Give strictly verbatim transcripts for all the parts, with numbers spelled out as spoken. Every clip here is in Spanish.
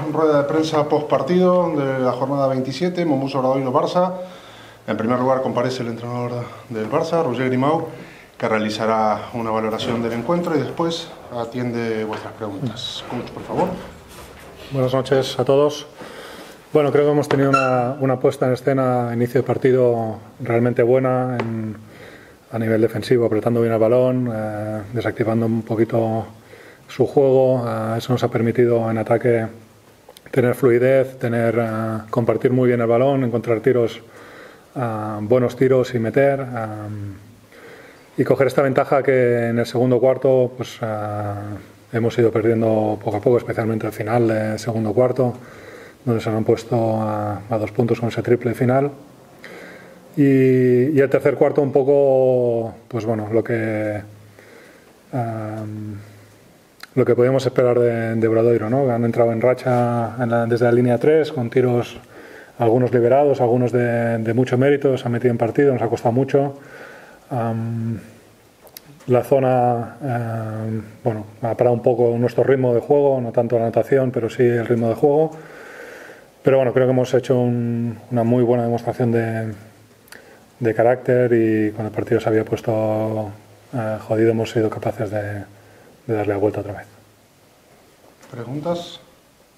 rueda de prensa post partido de la jornada veintisiete, Mombus Obradoiro-Barça. En primer lugar comparece el entrenador del Barça, Roger Grimau, que realizará una valoración del encuentro y después atiende vuestras preguntas. Coach, por favor. Buenas noches a todos. Bueno, creo que hemos tenido una, una puesta en escena a inicio de partido realmente buena en, a nivel defensivo, apretando bien el balón, eh, desactivando un poquito su juego. Eh, eso nos ha permitido en ataque tener fluidez, tener, eh, compartir muy bien el balón, encontrar tiros, eh, buenos tiros y meter. Eh, y coger esta ventaja que en el segundo cuarto pues, eh, hemos ido perdiendo poco a poco, especialmente al final del segundo cuarto, donde se nos han puesto a, a dos puntos con ese triple final. Y, y el tercer cuarto un poco, pues bueno, lo que um, lo que podíamos esperar de, de Obradoiro, ¿no? Han entrado en racha en la, desde la línea tres, con tiros algunos liberados, algunos de, de mucho mérito, se han metido en partido, nos ha costado mucho. Um, la zona, um, bueno, ha parado un poco nuestro ritmo de juego, no tanto la anotación, pero sí el ritmo de juego. Pero bueno, creo que hemos hecho un, una muy buena demostración de, de carácter y cuando el partido se había puesto eh, jodido hemos sido capaces de, de darle la vuelta otra vez. ¿Preguntas?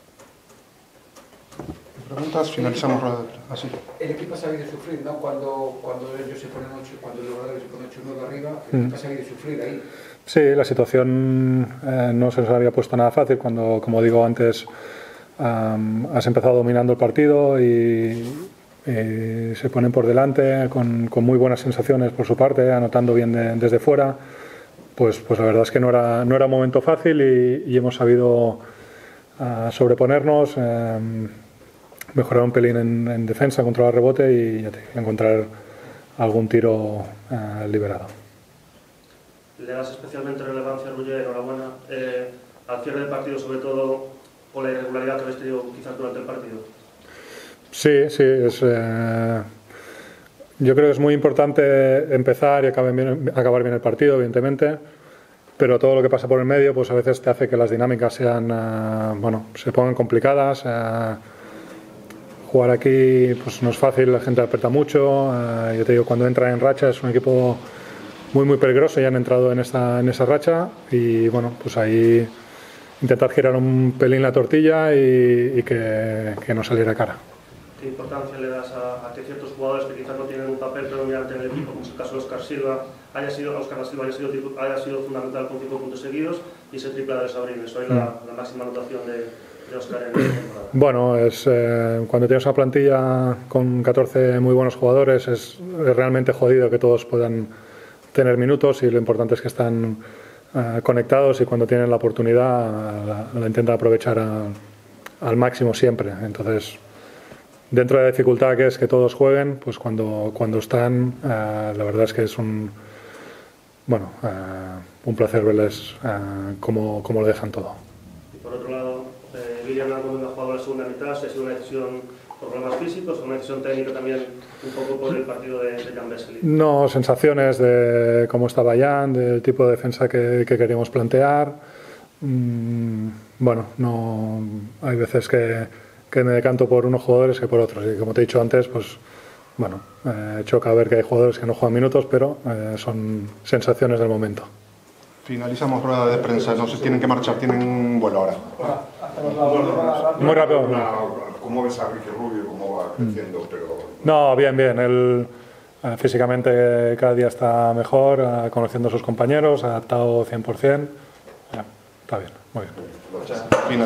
¿Preguntas? Finalizamos así. El equipo ha sabido sufrir, ¿no? Cuando, cuando ellos se ponen ocho, cuando los jugadores se ponen ocho nueve arriba, el equipo mm. ha sabido sufrir ahí. Sí, la situación eh, no se nos había puesto nada fácil cuando, como digo antes, Um, has empezado dominando el partido y, y se ponen por delante con, con muy buenas sensaciones por su parte, anotando bien de, desde fuera. Pues, pues la verdad es que no era, no era un momento fácil y, y hemos sabido uh, sobreponernos, um, mejorar un pelín en, en defensa, controlar rebote y ya te, encontrar algún tiro uh, liberado. Le das especialmente relevancia, Roger, enhorabuena, eh, al cierre del partido, sobre todo con la irregularidad que habéis tenido quizás durante el partido. Sí, sí, es, eh, yo creo que es muy importante empezar y acabar bien, acabar bien el partido, evidentemente, pero todo lo que pasa por el medio pues a veces te hace que las dinámicas sean, eh, bueno, se pongan complicadas. Eh, jugar aquí pues no es fácil, la gente aprieta mucho. Eh, yo te digo, cuando entra en racha es un equipo muy muy peligroso y han entrado en esa, en esa racha y bueno, pues ahí intentar girar un pelín la tortilla y, y que, que no saliera cara. ¿Qué importancia le das a, a que ciertos jugadores que quizás no tienen un papel predominante en el equipo, como es el caso de Oscar Silva, haya sido, Oscar Silva haya sido, haya sido fundamental con cinco puntos seguidos y ese triple de Sabrines? Hoy la, la máxima anotación de, de Oscar en esta temporada. Bueno, es, eh, cuando tienes una plantilla con catorce muy buenos jugadores es, es realmente jodido que todos puedan tener minutos y lo importante es que están Uh, conectados y cuando tienen la oportunidad uh, la, la intentan aprovechar a, al máximo siempre. Entonces, dentro de la dificultad que es que todos jueguen, pues cuando, cuando están, uh, la verdad es que es un, bueno, uh, un placer verles uh, cómo, cómo lo dejan todo. Y por otro lado, eh, William Armando ha jugado la segunda mitad, si ha sido una decisión por problemas físicos o una decisión técnica también un poco por el partido de, de Jan Vesely. No, sensaciones de cómo estaba Jan, del tipo de defensa que, que queríamos plantear. Mm, bueno, no, hay veces que, que me decanto por unos jugadores que por otros y como te he dicho antes, pues bueno, eh, choca ver que hay jugadores que no juegan minutos, pero eh, son sensaciones del momento. Finalizamos rueda de prensa, no se tienen que marchar, tienen un vuelo ahora. Muy rápido. ¿Cómo ves a Ricky Rubio? ¿Cómo va creciendo? Pero... No, bien, bien. Él eh, físicamente cada día está mejor, eh, conociendo a sus compañeros, adaptado cien por cien. Eh, está bien, muy bien.